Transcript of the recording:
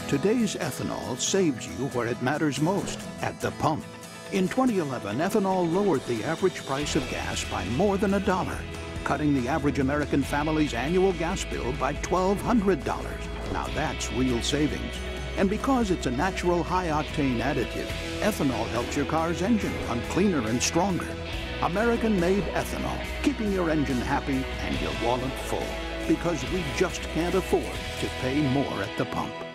Today's ethanol saves you where it matters most, at the pump. In 2011, ethanol lowered the average price of gas by more than $1, cutting the average American family's annual gas bill by $1,200. Now that's real savings. And because it's a natural high-octane additive, ethanol helps your car's engine run cleaner and stronger. American-made ethanol, keeping your engine happy and your wallet full. Because we just can't afford to pay more at the pump.